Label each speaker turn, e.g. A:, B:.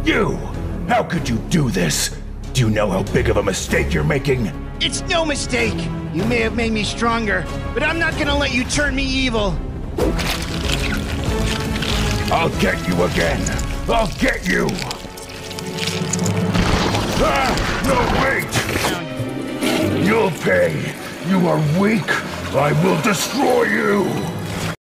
A: You! How could you do this? Do you know how big of a mistake you're making?
B: It's no mistake. You may have made me stronger, but I'm not gonna let you turn me evil.
A: I'll get you again. I'll get you. Ah! No, wait! You'll pay. You are weak. I will destroy you.